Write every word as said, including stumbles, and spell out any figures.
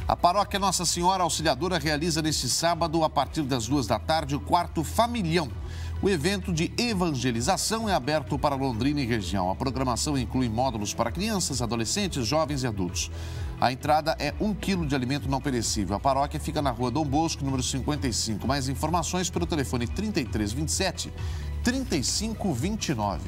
A paróquia Nossa Senhora Auxiliadora realiza neste sábado, a partir das duas da tarde, o quarto Familhão. O evento de evangelização é aberto para Londrina e região. A programação inclui módulos para crianças, adolescentes, jovens e adultos. A entrada é um quilo de alimento não perecível. A paróquia fica na rua Dom Bosco, número cinquenta e cinco. Mais informações pelo telefone trinta e três, vinte e sete, trinta e cinco, vinte e nove.